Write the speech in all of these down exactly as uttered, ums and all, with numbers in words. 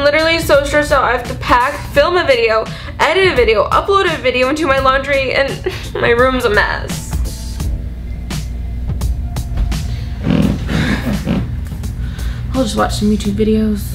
literally so stressed out. I have to pack, film a video, edit a video, upload a video, and do my laundry, and my room's a mess. I'll just watch some YouTube videos.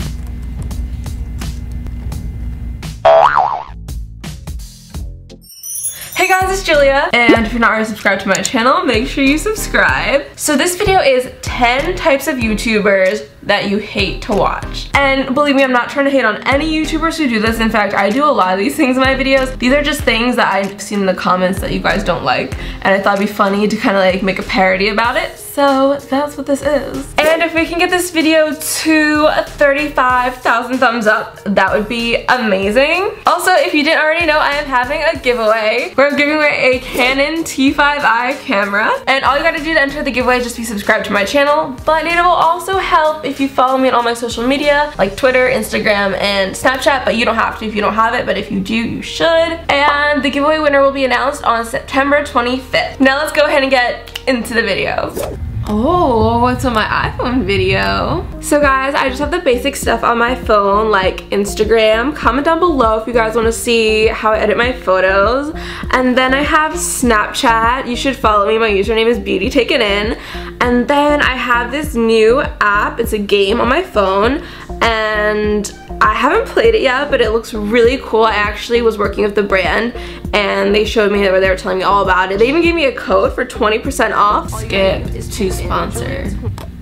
Hey guys, it's Julia, and if you're not already subscribed to my channel, make sure you subscribe. So this video is ten types of YouTubers that you hate to watch. And believe me, I'm not trying to hate on any YouTubers who do this. In fact, I do a lot of these things in my videos. These are just things that I've seen in the comments that you guys don't like, and I thought it'd be funny to kind of like make a parody about it. So that's what this is. And if we can get this video to thirty-five thousand thumbs up, that would be amazing. Also, if you didn't already know, I am having a giveaway where I'm giving away a Canon T five i camera. And all you gotta do to enter the giveaway is just be subscribed to my channel. But it will also help if you follow me on all my social media, like Twitter, Instagram, and Snapchat. But you don't have to if you don't have it, but if you do, you should. And the giveaway winner will be announced on September twenty-fifth. Now let's go ahead and get into the video. Oh, what's on my iPhone video? So guys, I just have the basic stuff on my phone, like Instagram. Comment down below if you guys want to see how I edit my photos. And then I have Snapchat. You should follow me. My username is Beauty Taken In. And then I have this new app. It's a game on my phone, and I haven't played it yet, but it looks really cool. I actually was working with the brand, and they showed me where they were telling me all about it. They even gave me a code for twenty percent off. Skip is too sponsored.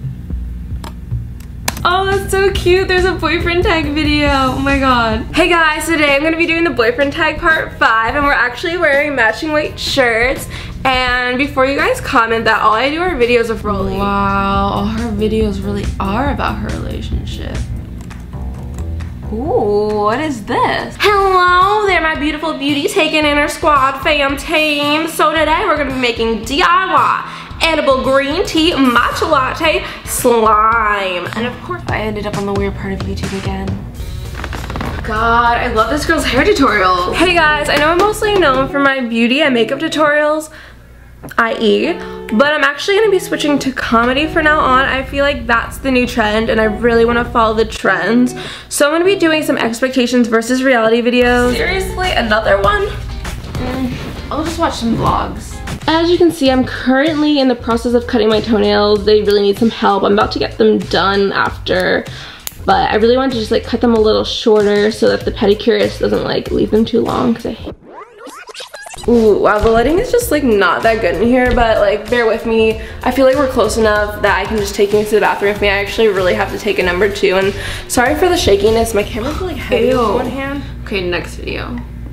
Oh, that's so cute. There's a boyfriend tag video. Oh my god. Hey guys, today I'm gonna be doing the boyfriend tag part five, and we're actually wearing matching white shirts. And before you guys comment that all I do are videos of Rolly. Wow, all her videos really are about her relationship. Ooh, what is this? Hello there, my beautiful Beauty Taken In her squad fam team. So today we're gonna be making D I Y edible green tea matcha latte slime. And of course I ended up on the weird part of YouTube again. God, I love this girl's hair tutorials. Hey guys, I know I'm mostly known for my beauty and makeup tutorials, that is, but I'm actually going to be switching to comedy from now on. I feel like that's the new trend, and I really want to follow the trends. So I'm going to be doing some expectations versus reality videos. Seriously, another one? Mm, I'll just watch some vlogs. As you can see, I'm currently in the process of cutting my toenails. They really need some help. I'm about to get them done after, but I really want to just like cut them a little shorter so that the pedicurist doesn't like leave them too long, because I hate. Ooh, wow, the lighting is just like not that good in here, but like bear with me. I feel like we're close enough that I can just take you to the bathroom with me. I actually really have to take a number two, and sorry for the shakiness. My camera's really heavy with one hand. Okay, next video.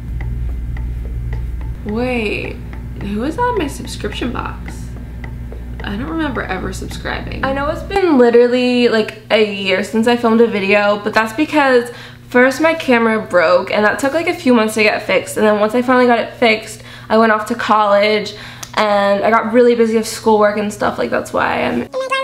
Wait, who is on my subscription box? I don't remember ever subscribing. I know it's been literally like a year since I filmed a video, but that's because first my camera broke, and that took like a few months to get fixed, and then once I finally got it fixed, I went off to college, and I got really busy with schoolwork and stuff. Like that's why I'm...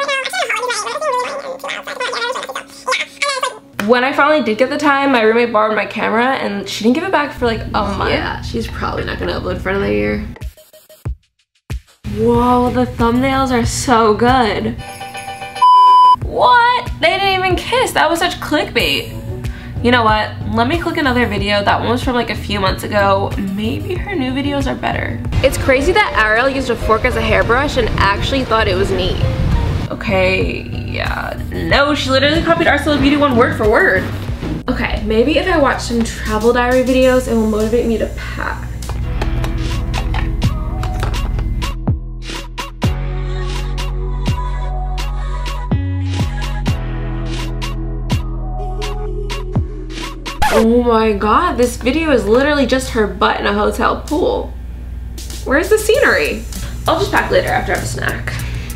When I finally did get the time, my roommate borrowed my camera, and she didn't give it back for like a month. Yeah, she's probably not gonna upload for another year. Whoa, the thumbnails are so good. What? They didn't even kiss. That was such clickbait. You know what? Let me click another video. That one was from like a few months ago. Maybe her new videos are better. It's crazy that Ariel used a fork as a hairbrush and actually thought it was neat. Okay, yeah. No, she literally copied Arcela Beauty one word for word. Okay, maybe if I watch some travel diary videos, it will motivate me to pack. Oh my god, this video is literally just her butt in a hotel pool. Where's the scenery? I'll just pack later after I have a snack.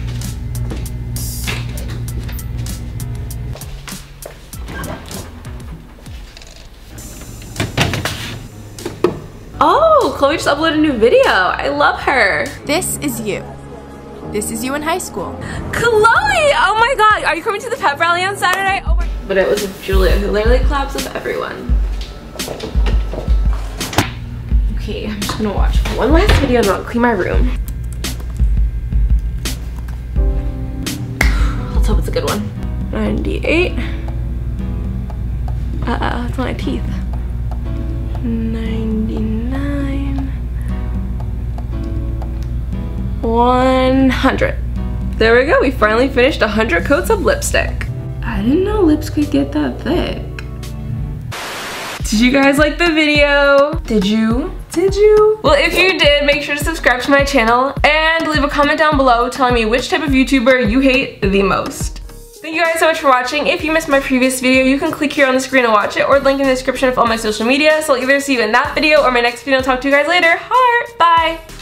Oh, Chloe just uploaded a new video. I love her. This is you. This is you in high school. Chloe! Oh my god, are you coming to the pep rally on Saturday? Oh my. But it was with Julia, who literally collabs with everyone. Okay, I'm just gonna watch one last video and I'll clean my room. Let's hope it's a good one. ninety-eight. Uh-oh, it's on my teeth. ninety-nine. one hundred. There we go, we finally finished one hundred coats of lipstick. I didn't know lips could get that thick. Did you guys like the video? Did you? Did you? Well, if you did, make sure to subscribe to my channel and leave a comment down below telling me which type of YouTuber you hate the most. Thank you guys so much for watching. If you missed my previous video, you can click here on the screen to watch it, or link in the description of all my social media, so I'll either see you in that video or my next video. I'll talk to you guys later. Heart! Bye!